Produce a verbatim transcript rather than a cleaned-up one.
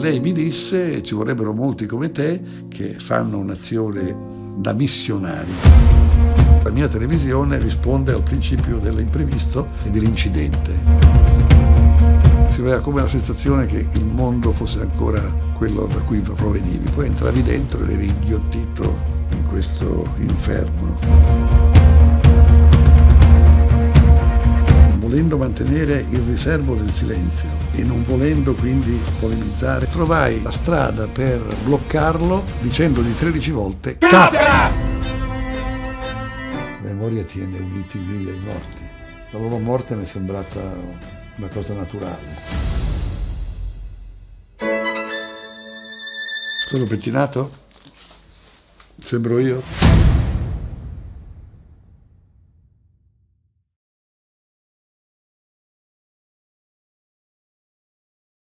lei mi disse: ci vorrebbero molti come te che fanno un'azione da missionari. La mia televisione risponde al principio dell'imprevisto e dell'incidente. Si aveva come la sensazione che il mondo fosse ancora quello da cui provenivi. Poi entravi dentro ed eri inghiottito in questo inferno. Volendo mantenere il riservo del silenzio e non volendo quindi polemizzare, trovai la strada per bloccarlo dicendo di tredici volte K! La memoria tiene uniti i vivi e i morti. La loro morte mi è sembrata una cosa naturale. Sono pettinato? Sembro io?